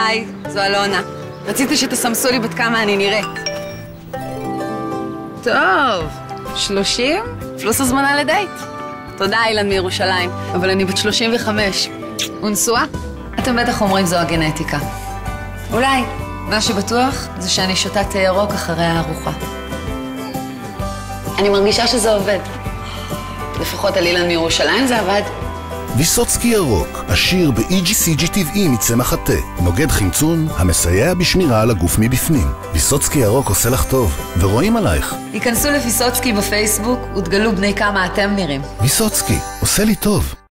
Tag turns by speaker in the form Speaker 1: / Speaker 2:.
Speaker 1: היי, זו אלונה. רציתי שתסמסו לי בת כמה אני נראית. טוב, 30? פלוס הזמנה לדייט. תודה, אילן מירושלים. אבל אני בת 35. ונשואה? אתם בטח אומרים זו הגנטיקה. אולי. מה שבטוח זה שאני שותה תה ירוק אחרי הארוחה. אני מרגישה שזה עובד. לפחות על אילן מירושלים זה עבד.
Speaker 2: ויסוצקי ירוק, עשיר ב-EGCG טבעי מצמח התה, נוגד חמצון, המסייע בשמירה על הגוף מבפנים. ויסוצקי ירוק עושה לך טוב, ורואים עלייך.
Speaker 1: היכנסו לויסוצקי בפייסבוק ותגלו בני כמה אתם נראים.
Speaker 2: ויסוצקי, עושה לי טוב.